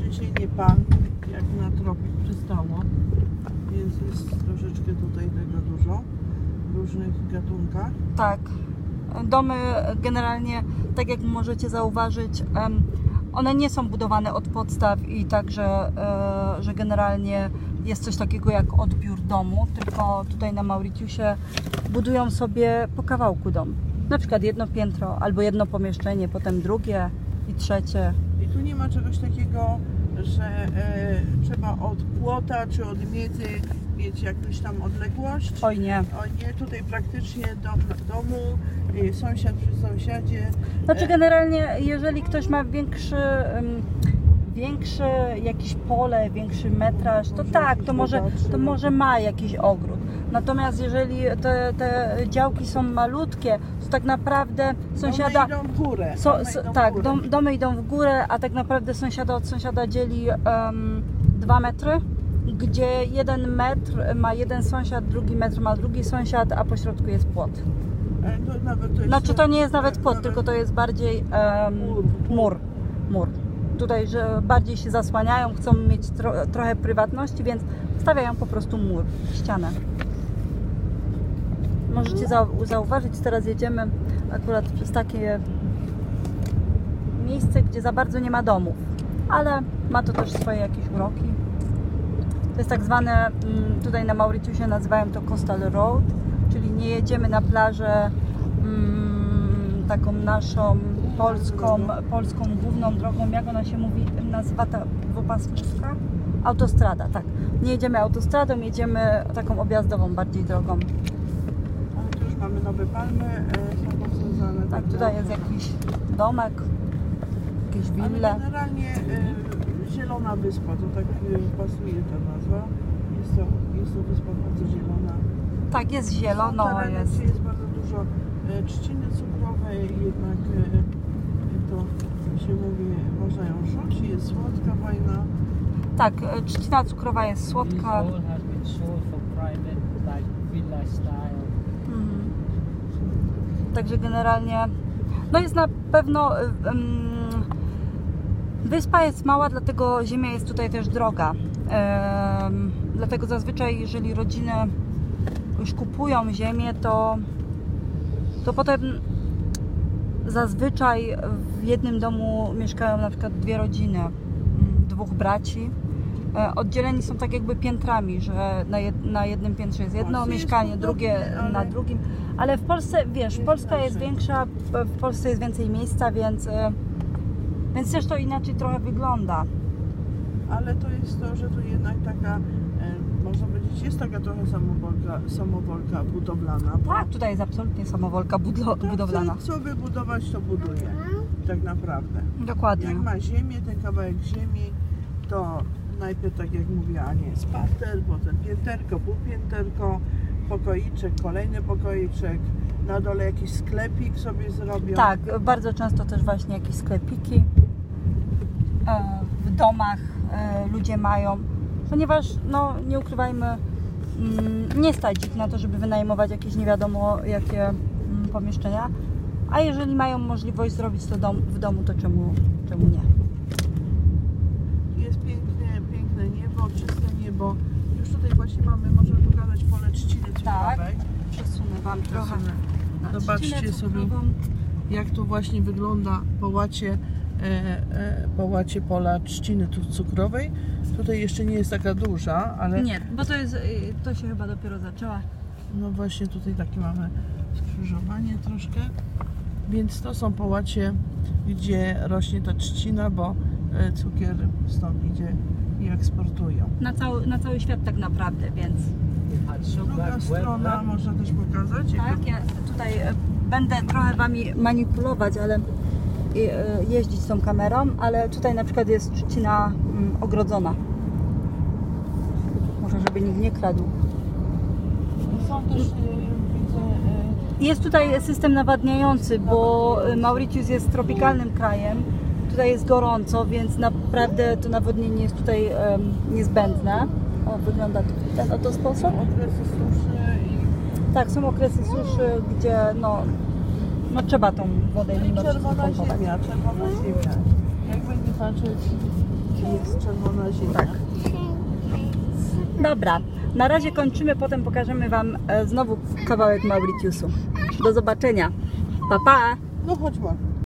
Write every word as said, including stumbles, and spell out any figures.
szczęście nie pan, jak na tropik przystało, więc jest troszeczkę tutaj tego dużo, w różnych gatunkach. Tak. Domy generalnie, tak jak możecie zauważyć, one nie są budowane od podstaw i także, że generalnie jest coś takiego jak odbiór domu, tylko tutaj na Mauritiusie budują sobie po kawałku dom. Na przykład jedno piętro albo jedno pomieszczenie, potem drugie i trzecie. I tu nie ma czegoś takiego, że e, trzeba od płota czy od miety mieć jakąś tam odległość. Oj nie. Oj nie, tutaj praktycznie dom na domu, e, sąsiad przy sąsiadzie. Znaczy generalnie, jeżeli ktoś ma większy, um, większe jakieś pole, większy metraż, to Może tak, jakiś to może, bogatszy. to może ma jakiś ogród. Natomiast jeżeli te, te działki są malutkie, to tak naprawdę sąsiada... Domy idą w górę. So, Domy so, idą w tak, górę. dom, domy idą w górę, a tak naprawdę sąsiada od sąsiada dzieli um, dwa metry, gdzie jeden metr ma jeden sąsiad, drugi metr ma drugi sąsiad, a po środku jest płot. E, to nawet to jest Znaczy to nie jest nawet tak, płot, nawet tylko to jest bardziej um, mur. mur. Mur. Tutaj, że bardziej się zasłaniają, chcą mieć tro, trochę prywatności, więc stawiają po prostu mur, ścianę. Możecie zau zauważyć, teraz jedziemy akurat przez takie miejsce, gdzie za bardzo nie ma domów, ale ma to też swoje jakieś uroki. To jest tak zwane, tutaj na Mauritiusie nazywają to Coastal Road, czyli nie jedziemy na plażę mm, taką naszą polską, polską główną drogą, jak ona się mówi, nazywa ta dwupasmówka? Autostrada, tak. Nie jedziemy autostradą, jedziemy taką objazdową bardziej drogą. Ale tu już mamy nowe palmy, e, są posadzane. Tak, tutaj jest jakiś domek, jakieś wille. Ale generalnie e, zielona wyspa, to tak e, pasuje ta nazwa. Jest to, jest to wyspa bardzo zielona. Tak, jest zielono, Są tereny, jest. gdzie jest bardzo dużo e, trzciny cukrowej, jednak e, to się mówi, można ją rzucić, jest słodka, fajna. Tak, trzcina cukrowa jest słodka. This all has been sold for private, like villa style. Mhm. Także generalnie, no jest na pewno, um, wyspa jest mała, dlatego ziemia jest tutaj też droga. Um, dlatego zazwyczaj, jeżeli rodziny już kupują ziemię, to, to potem zazwyczaj w jednym domu mieszkają na przykład dwie rodziny, dwóch braci. Oddzieleni są tak jakby piętrami, że na, jed, na jednym piętrze jest jedno mieszkanie, jest drugie podobnie, ale... na drugim. Ale w Polsce, wiesz, Jest Polska jest inaczej. większa, w Polsce jest więcej miejsca, więc, więc też to inaczej trochę wygląda. Ale to jest to, że tu jednak taka, e, można powiedzieć, jest taka trochę samowolka, samowolka budowlana. bo Tak, tutaj jest absolutnie samowolka budlo, kto budowlana. chce, co wybudować, to buduje. Tak naprawdę. Dokładnie. Jak ma ziemię, ten kawałek ziemi, to najpierw, tak jak mówiła Ania, jest parter, potem pięterko, półpięterko, pokoiczek, kolejny pokoiczek, na dole jakiś sklepik sobie zrobią. Tak, bardzo często też właśnie jakieś sklepiki e, w domach e, ludzie mają, ponieważ no nie ukrywajmy, mm, nie stać ich na to, żeby wynajmować jakieś nie wiadomo jakie mm, pomieszczenia, a jeżeli mają możliwość zrobić to dom, w domu, to czemu, czemu nie? Jest piękne, piękne niebo, czyste niebo. Już tutaj właśnie mamy, możemy pokazać pole trzciny cukrowej. Tak, przesunę Wam trochę. na Zobaczcie trzcinę sobie, cukrową. jak tu właśnie wygląda połacie, e, e, połacie pola trzciny tu cukrowej. Tutaj jeszcze nie jest taka duża, ale Nie, bo to jest, y, to się chyba dopiero zaczęła. no właśnie tutaj takie mamy skrzyżowanie troszkę. Więc to są połacie, gdzie rośnie ta trzcina, bo e, cukier stąd idzie i eksportują. Na cały, na cały świat tak naprawdę, więc Had some Druga bad strona weather. można też pokazać. jak tak, ja tutaj e, będę trochę Wami manipulować, ale i, e, jeździć tą kamerą, ale tutaj na przykład jest trzcina mm, ogrodzona. Może żeby nikt nie kradł. Są też, e, widzę, e, Jest tutaj system nawadniający, bo Mauritius jest tropikalnym krajem. Tutaj jest gorąco, więc naprawdę to nawodnienie jest tutaj um, niezbędne. O, wygląda to w ten oto sposób. okresy suszy i Tak, są okresy suszy, gdzie no, no trzeba tą wodę No i mimo wszystko czerwona pompować. ziemia, czerwona ziemia. Jakby nie patrzeć, i jest czerwona ziemia. Tak. Dobra, na razie kończymy, potem pokażemy Wam e, znowu kawałek Mauritiusu. Do zobaczenia. Pa, pa! No chodź, Marku.